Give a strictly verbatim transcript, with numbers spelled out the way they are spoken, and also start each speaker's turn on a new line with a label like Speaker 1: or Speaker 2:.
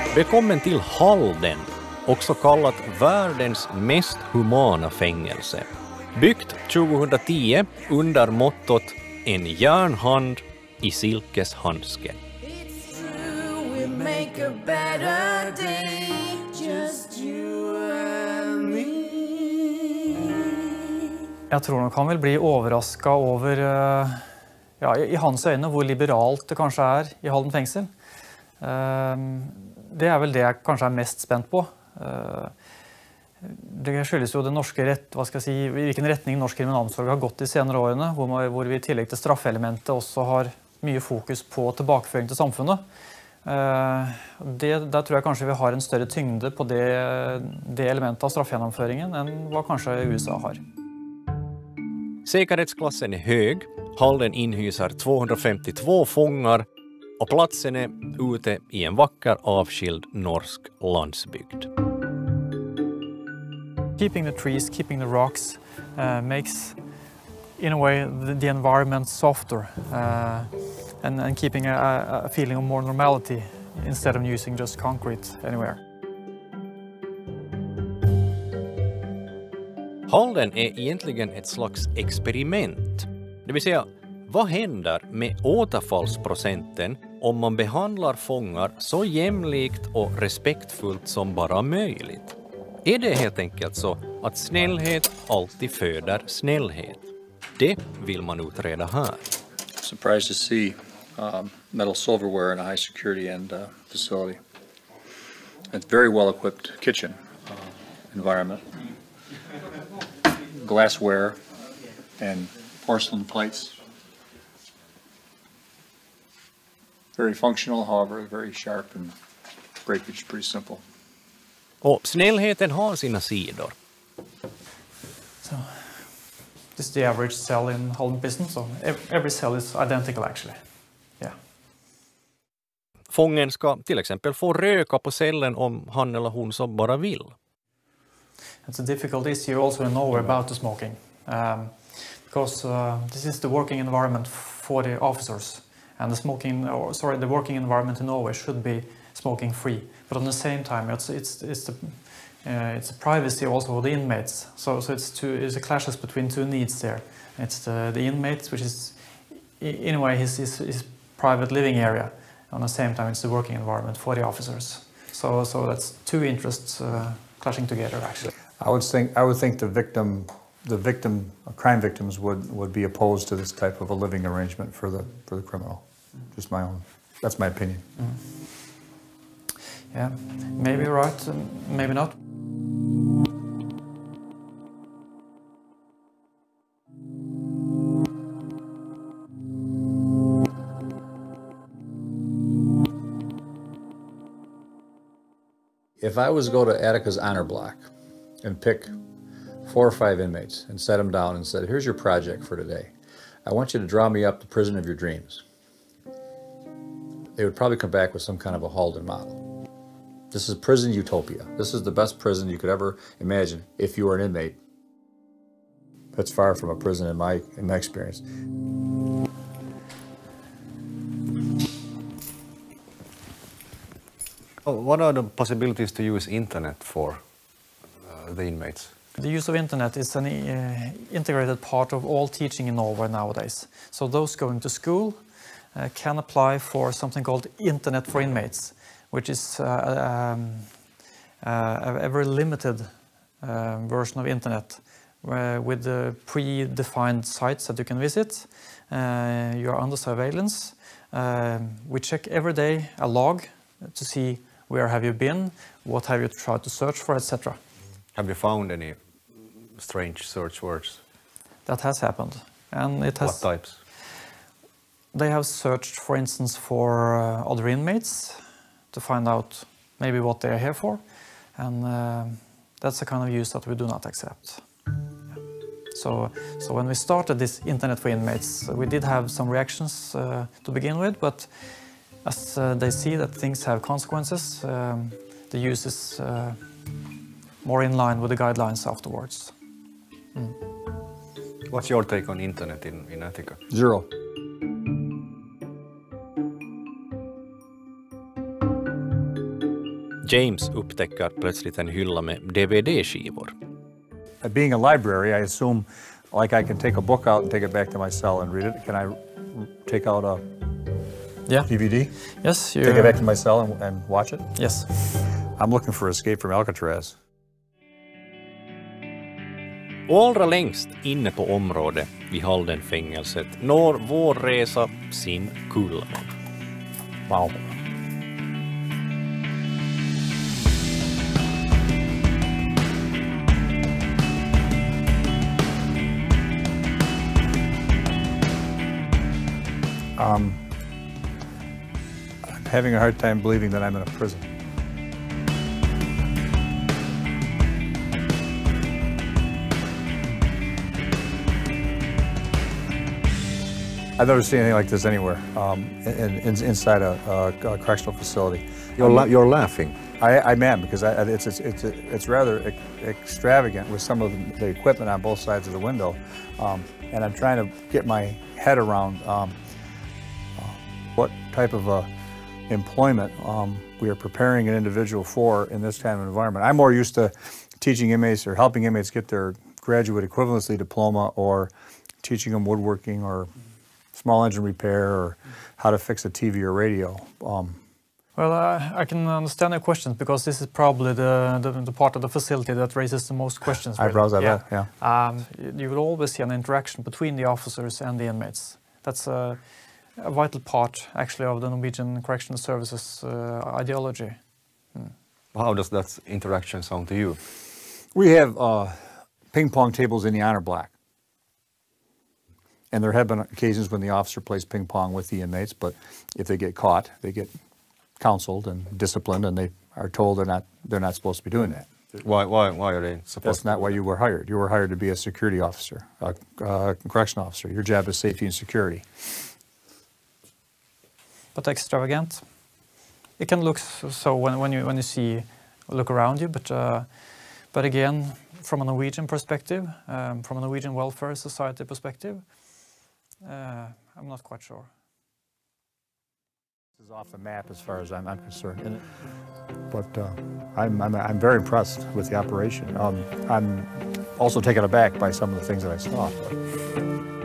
Speaker 1: Välkommen till Halden, också kallat världens mest humana fängelse. Byggt tjugohundratio under mottot En järnhand i silkeshandsken.
Speaker 2: Jag tror nog han vill bli överraskad över, ja, i hans ögon, hur liberalt det kanske är i Halden fängsel. Det är väl det jag kanske är mest spänd på. Det skyldes ju det norska rätt, vad ska jag säga, i vilken riktning norsk kriminalomsorg har gått de senare åren, hvor vi i tillegg til straffelementet också har mycket fokus på tilbakeføring til samfunnet. Det, där tror jag kanske vi har en större tyngde på det, det elementet av straffgenomføringen än vad kanske U S A har.
Speaker 1: Säkerhetsklassen är hög, Halden inhyser tvåhundrafemtiotvå fångar och platsen är ute i en vacker avskild norsk landsbygd.
Speaker 2: Keeping the trees, keeping the rocks uh, makes, in a way, the, the environment softer uh, and, and keeping a, a feeling of more normality instead of using just concrete anywhere.
Speaker 1: Halden är egentligen ett slags experiment. Det vill säga, vad händer med återfallsprocenten om man behandlar fångar så jämlikt och respektfullt som bara möjligt? Är det helt enkelt så att snällhet alltid föder snällhet? Det vill man utreda här.
Speaker 3: Surprised to see um, metal silverware in a high security end uh, facility. It's very well equipped kitchen uh, environment. Glassware and porcelain plates. Very functional, however, very sharp and breakage pretty simple.
Speaker 1: Och snällheten har sina sidor.
Speaker 2: So, this is the average cell in Halden Prison, so every cell is identical actually. Yeah.
Speaker 1: Fången ska till exempel få röka på cellen om han eller hon så bara vill.
Speaker 2: It's a difficult issue also in Norway about the smoking, um, because uh, this is the working environment for the officers, and the smoking, or sorry, the working environment in Norway should be smoking free. But at the same time, it's it's it's the uh, it's a privacy also for the inmates. So so it's two it's a clashes between two needs there. It's the the inmates, which is in a way his his, his private living area. At the same time, it's the working environment for the officers. So so that's two interests uh, clashing together actually.
Speaker 4: I would think I would think the victim, the victim, crime victims would would be opposed to this type of a living arrangement for the for the criminal. Just my own. That's my opinion.
Speaker 2: Mm. Yeah, maybe you're right, maybe not.
Speaker 3: If I was to go to Attica's honor block and pick four or five inmates and set them down and said, here's your project for today. I want you to draw me up the prison of your dreams. They would probably come back with some kind of a Halden model. This is prison utopia. This is the best prison you could ever imagine if you were an inmate. That's far from a prison in my in my experience.
Speaker 1: Oh, what are the possibilities to use internet for uh, the inmates?
Speaker 2: The use of internet is an uh, integrated part of all teaching in Norway nowadays. So those going to school uh, can apply for something called Internet for Inmates, which is uh, um, uh, a very limited uh, version of internet uh, with uh, pre-defined sites that you can visit. Uh, you are under surveillance. Uh, we check every day a log to see where have you been, what have you tried to search for, et cetera.
Speaker 1: Have you found any strange search words?
Speaker 2: That has happened, and it has.
Speaker 1: What types?
Speaker 2: They have searched, for instance, for uh, other inmates to find out maybe what they are here for, and uh, that's the kind of use that we do not accept. So, so when we started this Internet for Inmates, we did have some reactions uh, to begin with, but as uh, they see that things have consequences, um, the use is uh, more in line with the guidelines afterwards. Mm.
Speaker 1: What's your take on internet in, in Attica?
Speaker 4: Zero.
Speaker 1: James upptäcker plötsligt en hylla med D V D-skivor.
Speaker 4: Being a library, I assume like I can take a book out and take it back to my cell and read it. Can I take out a
Speaker 2: Yeah.
Speaker 4: D V D?
Speaker 2: Yes. You,
Speaker 4: Take it back to my cell and, and watch it?
Speaker 2: Yes.
Speaker 4: I'm looking for Escape from Alcatraz.
Speaker 1: Och allra längst inne på området vid Halden-fängelset når vår resa sin kulmen.
Speaker 4: Wow. Um, I'm having a hard time believing that I'm in a prison. I've never seen anything like this anywhere, um, in, in, inside a, a, a correctional facility.
Speaker 5: You're, la you're laughing.
Speaker 4: I, I am, because I, it's, it's, it's, it's rather ex extravagant with some of the equipment on both sides of the window. Um, and I'm trying to get my head around um, uh, what type of uh, employment um, we are preparing an individual for in this kind of environment. I'm more used to teaching inmates or helping inmates get their graduate equivalency diploma, or teaching them woodworking or small engine repair, or how to fix a T V or radio. Um,
Speaker 2: Well, uh, I can understand your questions, because this is probably the, the, the part of the facility that raises the most questions. Really.
Speaker 4: Eyebrows, I bet, yeah.
Speaker 2: Um, you will always see an interaction between the officers and the inmates. That's a, a vital part, actually, of the Norwegian Correctional Services uh, ideology. Hmm.
Speaker 5: How does that interaction sound to you?
Speaker 4: We have uh, ping pong tables in the honor block. And there have been occasions when the officer plays ping pong with the inmates, but if they get caught, they get counseled and disciplined, and they are told they're not they're not supposed to be doing that.
Speaker 5: Why, why, why are they supposed
Speaker 4: That's
Speaker 5: to?
Speaker 4: not why you were hired. You were hired to be a security officer, a, a correctional officer. Your job is safety and security.
Speaker 2: But extravagant. It can look so when, when you when you see look around you, but uh, but again, from a Norwegian perspective, um, from a Norwegian welfare society perspective, uh, I'm not quite sure.
Speaker 4: This is off the map as far as I'm, I'm concerned. But uh, I'm, I'm, I'm very impressed with the operation. Um, I'm also taken aback by some of the things that I saw.